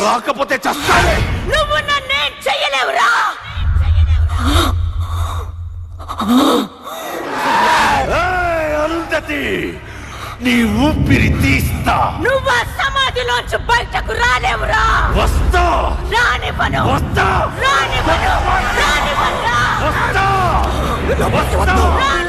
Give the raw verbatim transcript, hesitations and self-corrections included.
రాకపోతే చస్తానే. నువ్వు నన్నేం చెయ్యలేవురా. అరుంధతి, నీ ఊపిరి తీస్తా. నువ్వు ఆ సమాధిలోంచి బయటకు రాలేవురా. వస్తా. రానివ్వను. వస్తా. రానివ్వను. రానివ్వను. వస్తా. వస్తా.